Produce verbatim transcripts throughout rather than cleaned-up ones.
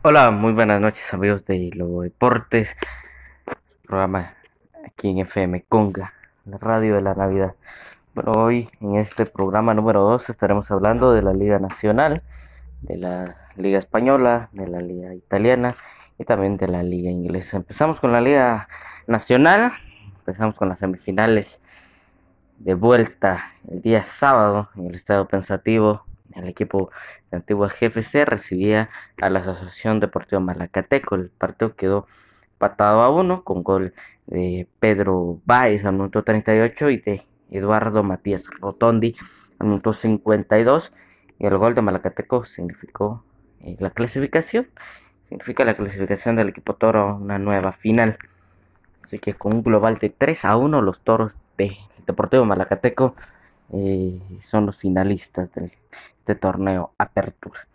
Hola, muy buenas noches amigos de Lobo Deportes, programa aquí en F M Conga, la radio de la Navidad. Bueno, hoy en este programa número dos estaremos hablando de la Liga Nacional, de la Liga Española, de la Liga Italiana y también de la Liga Inglesa. Empezamos con la Liga Nacional, empezamos con las semifinales de vuelta el día sábado en el Estadio Pensativo. El equipo de Antigua G F C recibía a la Asociación Deportiva Malacateco. El partido quedó empatado a uno con gol de Pedro Báez al minuto treinta y ocho y de Eduardo Matías Rotondi al minuto cincuenta y dos. Y el gol de Malacateco significó eh, la clasificación. Significa la clasificación del equipo Toro a una nueva final. Así que con un global de tres a uno, los Toros de Deportivo Malacateco eh, son los finalistas de este torneo Apertura.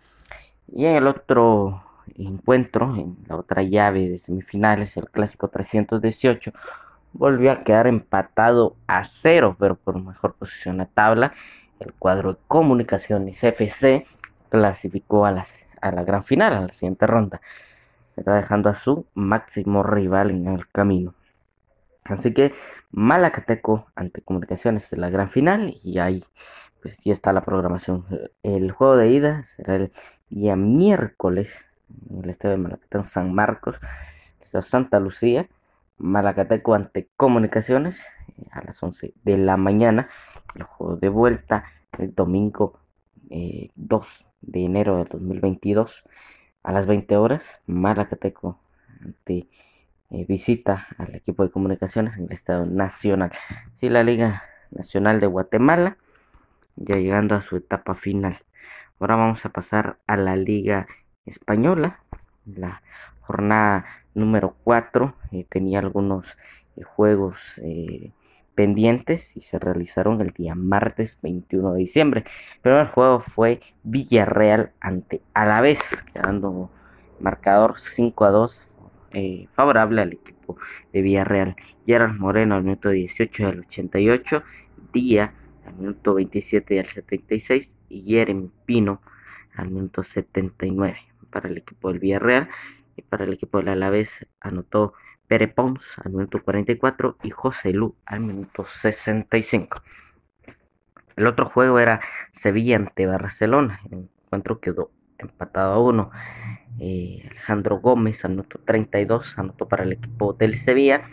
Y en el otro encuentro, en la otra llave de semifinales, el clásico trescientos dieciocho, volvió a quedar empatado a cero, pero por mejor posición en la tabla. El cuadro de Comunicaciones F C clasificó a, las, a la gran final, a la siguiente ronda. Está dejando a su máximo rival en el camino. Así que Malacateco ante Comunicaciones en la gran final y ahí pues ya está la programación. El juego de ida será el día miércoles en el estadio de Malacateco San Marcos, el estadio Santa Lucía. Malacateco ante Comunicaciones eh, a las once de la mañana. El juego de vuelta el domingo eh, dos de enero de dos mil veintidós a las veinte horas. Malacateco ante eh, visita al equipo de Comunicaciones en el Estado Nacional. Sí, la Liga Nacional de Guatemala ya llegando a su etapa final. Ahora vamos a pasar a la Liga Española. La jornada número cuatro eh, tenía algunos eh, juegos eh, pendientes y se realizaron el día martes veintiuno de diciembre. Pero el juego fue Villarreal ante Alavés, quedando marcador cinco a dos eh, favorable al equipo de Villarreal. Gerard Moreno al minuto dieciocho del ochenta y ocho, Día al minuto veintisiete y al setenta y seis y Jeremy Pino al minuto setenta y nueve para el equipo del Villarreal. Y para el equipo del Alavés anotó Pere Pons al minuto cuarenta y cuatro y José Lu al minuto sesenta y cinco. El otro juego era Sevilla ante Barcelona. El encuentro quedó empatado a uno. Eh, Alejandro Gómez al minuto treinta y dos anotó para el equipo del Sevilla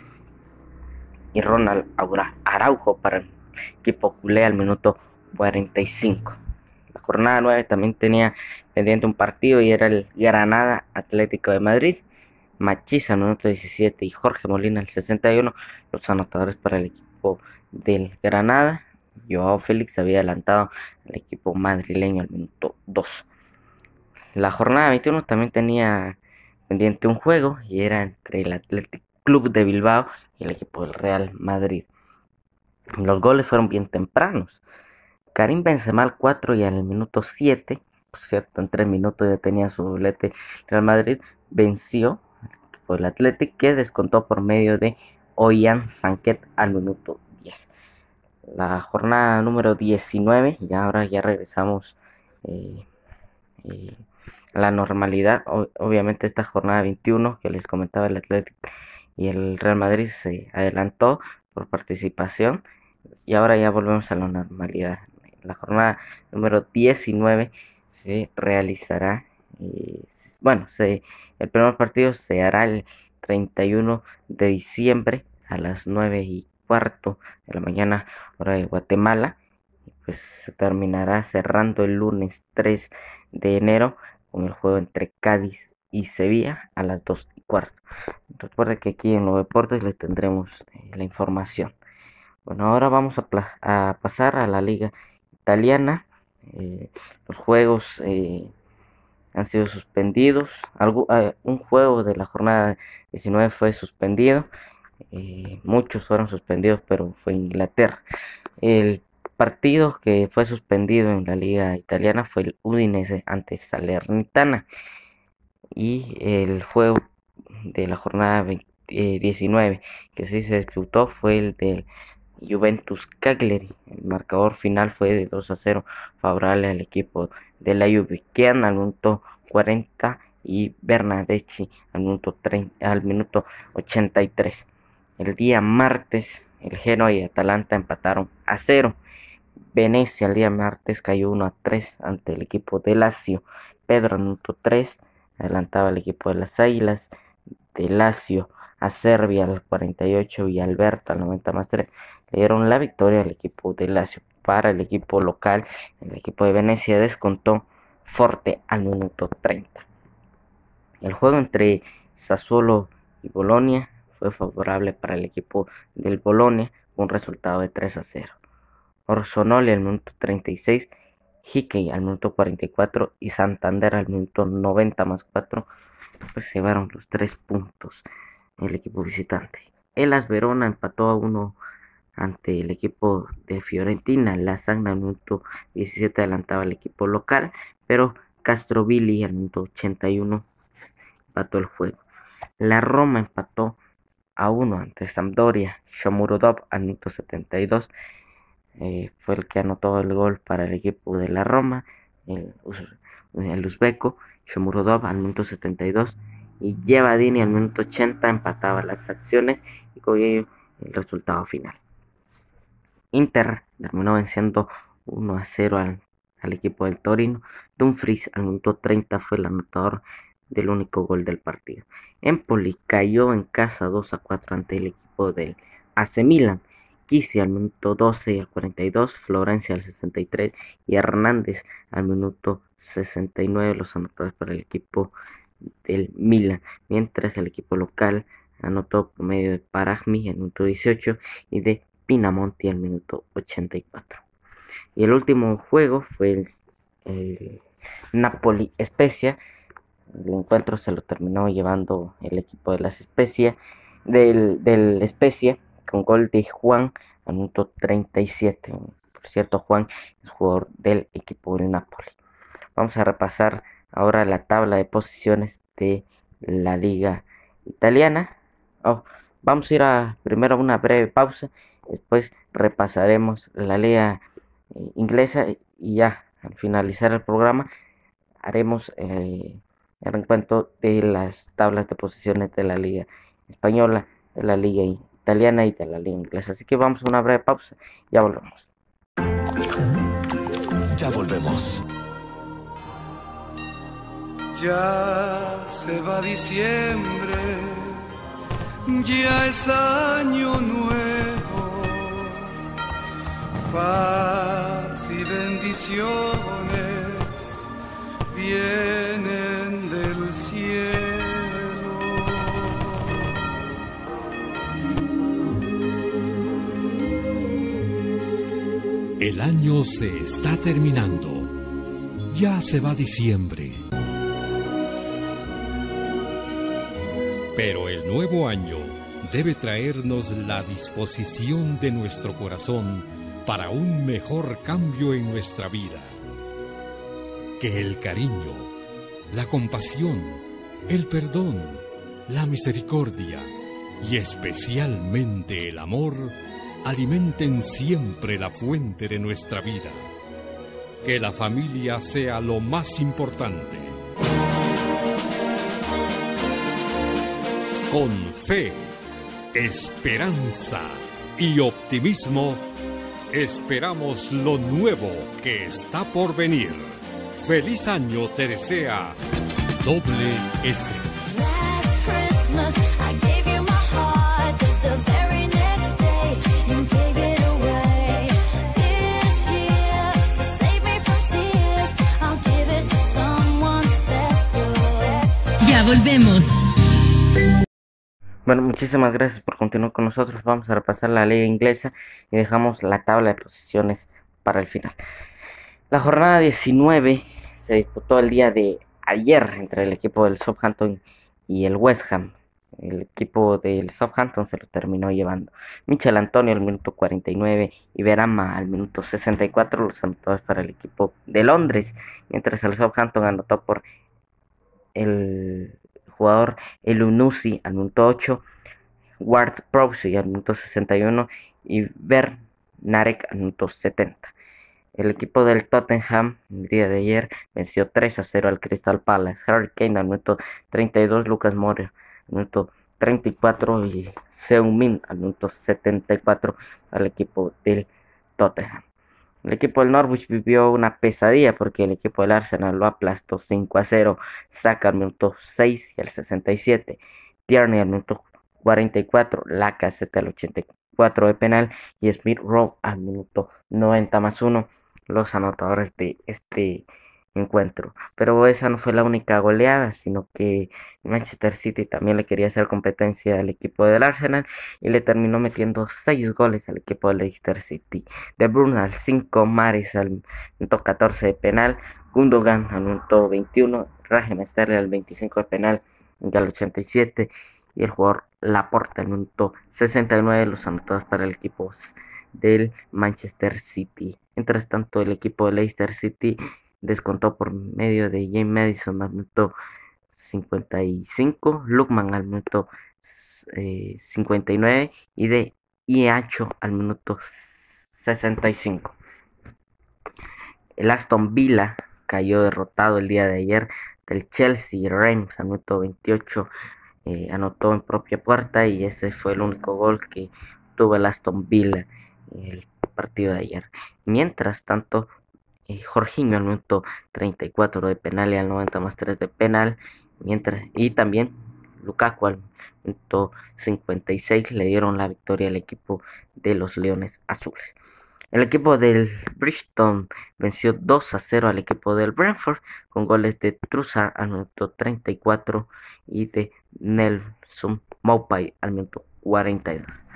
y Ronald Araujo para el equipo culé al minuto cuarenta y cinco. La jornada nueve también tenía pendiente un partido y era el Granada Atlético de Madrid. Machís al minuto diecisiete y Jorge Molina al sesenta y uno, los anotadores para el equipo del Granada. Joao Félix había adelantado al equipo madrileño al minuto dos. La jornada veintiuno también tenía pendiente un juego y era entre el Athletic Club de Bilbao y el equipo del Real Madrid. Los goles fueron bien tempranos. Karim Benzema al cuatro y al minuto siete, por cierto, en tres minutos ya tenía su doblete. Real Madrid venció al equipo del Athletic, que descontó por medio de Oyan Sanket al minuto diez. La jornada número diecinueve, y ahora ya regresamos eh, eh, a la normalidad. O- obviamente esta jornada veintiuno que les comentaba, el Athletic y el Real Madrid se adelantó por participación y ahora ya volvemos a la normalidad. La jornada número diecinueve se realizará, eh, bueno, se, el primer partido se hará el treinta y uno de diciembre a las nueve y cuarto de la mañana, hora de Guatemala. Pues se terminará cerrando el lunes tres de enero con el juego entre Cádiz y Sevilla a las dos y cuarto. Recuerde que aquí en los deportes les tendremos eh, la información. Bueno, ahora vamos a, a pasar a la liga italiana. Eh, los juegos eh, han sido suspendidos. Algo, eh, un juego de la jornada diecinueve fue suspendido. Eh, muchos fueron suspendidos, pero fue Inglaterra. El partido que fue suspendido en la liga italiana fue el Udinese ante Salernitana. Y el juego de la jornada veinte, eh, diecinueve que sí se disputó fue el del Juventus Cagliari. El marcador final fue de dos a cero favorable al equipo de la Juve, que al minuto cuarenta y Bernardeschi al minuto, treinta, al minuto ochenta y tres. El día martes, el Genoa y Atalanta empataron a cero. Venecia el día martes cayó uno a tres ante el equipo de Lazio. Pedro al minuto tres adelantaba al equipo de las Águilas. De Lazio a Serbia al cuarenta y ocho y Alberto al noventa más tres le dieron la victoria al equipo de Lazio. Para el equipo local, el equipo de Venecia descontó Forte al minuto treinta. El juego entre Sassuolo y Bolonia fue favorable para el equipo del Bolonia con un resultado de tres a cero. Orsonoli al minuto treinta y seis, Hickey al minuto cuarenta y cuatro y Santander al minuto noventa más cuatro, pues llevaron los tres puntos el equipo visitante. Hellas Verona empató a uno ante el equipo de Fiorentina. La Sagna al minuto diecisiete adelantaba al equipo local, pero Castrovilli al minuto ochenta y uno empató el juego. La Roma empató a uno ante Sampdoria. Shomurodov al minuto setenta y dos eh, fue el que anotó el gol para el equipo de la Roma, el, el uzbeco. Shomurodov al minuto setenta y dos y Llevadini al minuto ochenta empataba las acciones y con ello el resultado final. Inter terminó venciendo uno a cero al, al equipo del Torino. Dumfries al minuto treinta fue el anotador del único gol del partido. Empoli cayó en casa dos a cuatro ante el equipo del A C Milan. Kisi al minuto doce y al cuarenta y dos, Florencia al sesenta y tres y Hernández al minuto sesenta y nueve, los anotadores para el equipo del Milan, mientras el equipo local anotó por medio de Paragmi al minuto dieciocho y de Pinamonti al minuto ochenta y cuatro. Y el último juego fue el, el Napoli-Spezia. El encuentro se lo terminó llevando el equipo de las Spezia, del, del Spezia, con gol de Juan al minuto treinta y siete. Por cierto, Juan es jugador del equipo del Napoli. Vamos a repasar ahora la tabla de posiciones de la liga italiana. Oh, vamos a ir a primero a una breve pausa, después repasaremos la liga eh, inglesa y ya al finalizar el programa haremos eh, el recuento de las tablas de posiciones de la liga española, de la liga italiana y de la liga inglesa. Así que vamos a una breve pausa, ya volvemos. Ya volvemos. Ya se va diciembre, ya es año nuevo, paz y bendiciones vienen del cielo. El año se está terminando, ya se va diciembre. Pero el nuevo año debe traernos la disposición de nuestro corazón para un mejor cambio en nuestra vida. Que el cariño, la compasión, el perdón, la misericordia y especialmente el amor alimenten siempre la fuente de nuestra vida. Que la familia sea lo más importante. Con fe, esperanza y optimismo, esperamos lo nuevo que está por venir. ¡Feliz año te desea Doble S! Ya volvemos. Bueno, muchísimas gracias por continuar con nosotros. Vamos a repasar la liga inglesa y dejamos la tabla de posiciones para el final. La jornada diecinueve se disputó el día de ayer entre el equipo del Southampton y el West Ham. El equipo del Southampton se lo terminó llevando Michel Antonio al minuto cuarenta y nueve y Verama al minuto sesenta y cuatro, los anotadores para el equipo de Londres, mientras el Southampton anotó por el jugador Elyounoussi al minuto ocho, Ward-Prowse al minuto sesenta y uno y Bernarek al minuto setenta. El equipo del Tottenham el día de ayer venció tres a cero al Crystal Palace. Harry Kane al minuto treinta y dos, Lucas Moura al minuto treinta y cuatro y Seung-min al minuto setenta y cuatro al equipo del Tottenham. El equipo del Norwich vivió una pesadilla porque el equipo del Arsenal lo aplastó cinco a cero. Saka al minuto seis y al sesenta y siete. Tierney al minuto cuarenta y cuatro. Lacazette al ochenta y cuatro de penal. Y Smith Rowe al minuto noventa más uno. Los anotadores de este encuentro. Pero esa no fue la única goleada, sino que Manchester City también le quería hacer competencia al equipo del Arsenal y le terminó metiendo seis goles al equipo del Leicester City. De Bruyne al cinco, Mahrez al minuto catorce de penal, Gundogan al minuto veintiuno, Raheem Sterling al veinticinco de penal y al ochenta y siete, y el jugador Laporte al minuto sesenta y nueve, los anotados para el equipo del Manchester City. Mientras tanto, el equipo de Leicester City descontó por medio de James Maddison al minuto cincuenta y cinco, Lookman al minuto eh, cincuenta y nueve y de Iheanacho al minuto sesenta y cinco. El Aston Villa cayó derrotado el día de ayer del Chelsea. Reims al minuto veintiocho eh, anotó en propia puerta y ese fue el único gol que tuvo el Aston Villa en el partido de ayer. Mientras tanto, Eh, Jorginho al minuto treinta y cuatro de penal y al noventa más tres de penal, mientras y también Lukaku al minuto cincuenta y seis le dieron la victoria al equipo de los Leones Azules. El equipo del Bridgestone venció dos a cero al equipo del Brentford con goles de Trossard al minuto treinta y cuatro y de Nelson Maupay al minuto cuarenta y dos.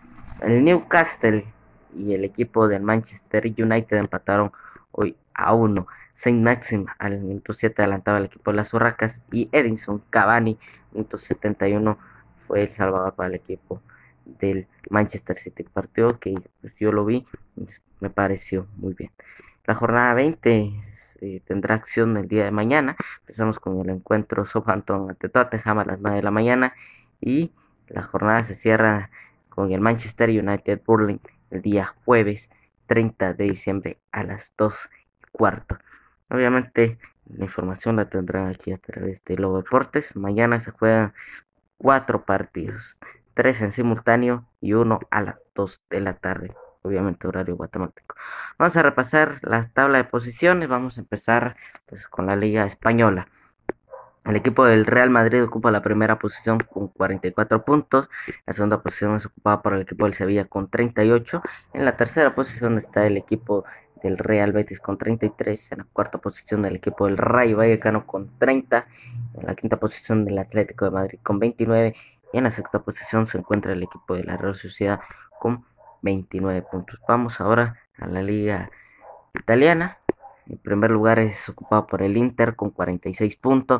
El Newcastle y el equipo del Manchester United empataron hoy a uno. Saint-Maximin al minuto siete adelantaba al equipo de las Urracas y Edinson Cavani minuto setenta y uno fue el salvador para el equipo del Manchester City. Partido que pues, yo lo vi, me pareció muy bien. La jornada veinte eh, tendrá acción el día de mañana. Empezamos con el encuentro Southampton ante Tottenham a las nueve de la mañana y la jornada se cierra con el Manchester United Burnley el día jueves treinta de diciembre a las dos y cuarto. Obviamente la información la tendrán aquí a través de Lobo Deportes. Mañana se juegan cuatro partidos, tres en simultáneo y uno a las dos de la tarde, obviamente horario guatemalteco. Vamos a repasar la tabla de posiciones. Vamos a empezar pues, con la Liga Española. El equipo del Real Madrid ocupa la primera posición con cuarenta y cuatro puntos. La segunda posición es ocupada por el equipo del Sevilla con treinta y ocho. En la tercera posición está el equipo del Real Betis con treinta y tres. En la cuarta posición el equipo del Rayo Vallecano con treinta. En la quinta posición del Atlético de Madrid con veintinueve. Y en la sexta posición se encuentra el equipo de la Real Sociedad con veintinueve puntos. Vamos ahora a la Liga Italiana. En primer lugar es ocupado por el Inter con cuarenta y seis puntos.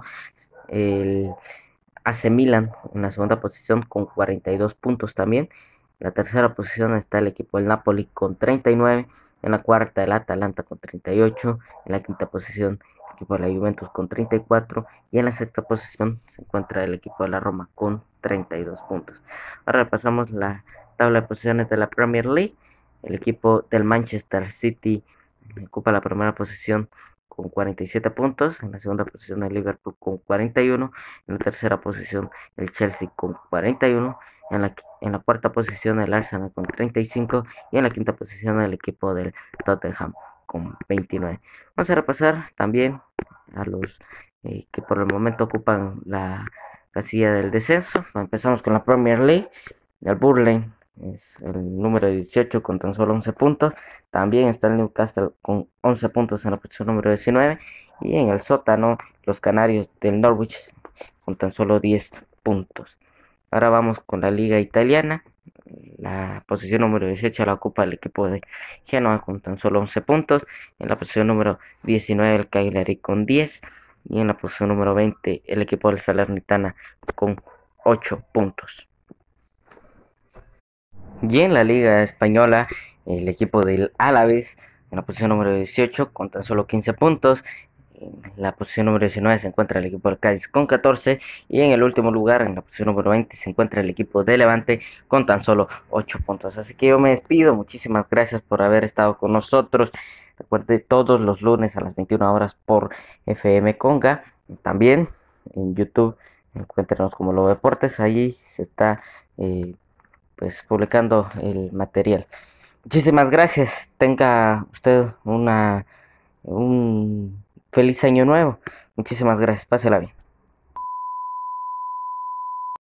El A C Milan en la segunda posición con cuarenta y dos puntos también. En la tercera posición está el equipo del Napoli con treinta y nueve. En la cuarta el Atalanta con treinta y ocho. En la quinta posición el equipo de la Juventus con treinta y cuatro. Y en la sexta posición se encuentra el equipo de la Roma con treinta y dos puntos. Ahora repasamos la tabla de posiciones de la Premier League. El equipo del Manchester City ocupa la primera posición con cuarenta y siete puntos. En la segunda posición el Liverpool con cuarenta y uno. En la tercera posición el Chelsea con cuarenta y uno. En la, en la cuarta posición el Arsenal con treinta y cinco. Y en la quinta posición el equipo del Tottenham con veintinueve. Vamos a repasar también a los eh, que por el momento ocupan la casilla del descenso. Empezamos con la Premier League. El Burnley es el número dieciocho con tan solo once puntos. También está el Newcastle con once puntos en la posición número diecinueve. Y en el sótano los Canarios del Norwich con tan solo diez puntos. Ahora vamos con la Liga Italiana. La posición número dieciocho la ocupa el equipo de Genoa con tan solo once puntos. En la posición número diecinueve el Cagliari con diez. Y en la posición número veinte el equipo del Salernitana con ocho puntos. Y en la Liga Española, el equipo del Alavés en la posición número dieciocho con tan solo quince puntos. En la posición número diecinueve se encuentra el equipo del Cádiz con catorce. Y en el último lugar, en la posición número veinte, se encuentra el equipo de Levante con tan solo ocho puntos. Así que yo me despido. Muchísimas gracias por haber estado con nosotros. Recuerde, todos los lunes a las veintiuna horas por F M Conga. También en YouTube, encuéntrenos como Lobo Deportes. Ahí se está eh, pues publicando el material. Muchísimas gracias. Tenga usted una, un feliz año nuevo. Muchísimas gracias. Pásela bien.